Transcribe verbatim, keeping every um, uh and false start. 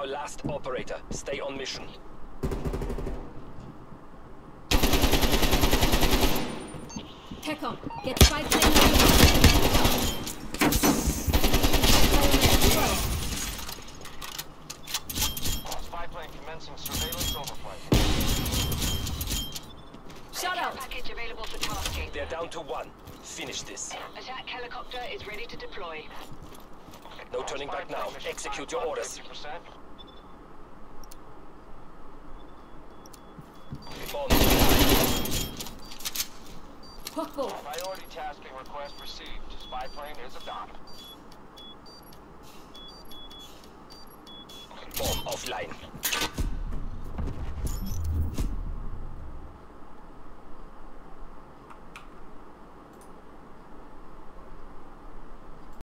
last operator. Stay on mission. Hacker, get spy plane over. Spy plane commencing surveillance overflight. Shut up. Package available for tasking. They're down to one. Finish this. Attack helicopter is ready to deploy. No turning back now. Execute your orders. fifty percent. Bomb. Hookball. Priority tasking request received. Spy plane is a dock. Bomb offline.